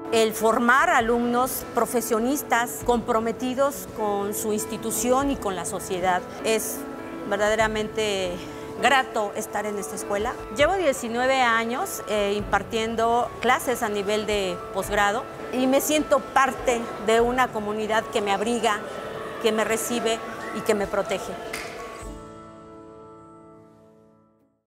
el formar alumnos profesionistas comprometidos con su institución y con la sociedad. Es verdaderamente grato estar en esta escuela. Llevo 19 años impartiendo clases a nivel de posgrado y me siento parte de una comunidad que me abriga, que me recibe y que me protege.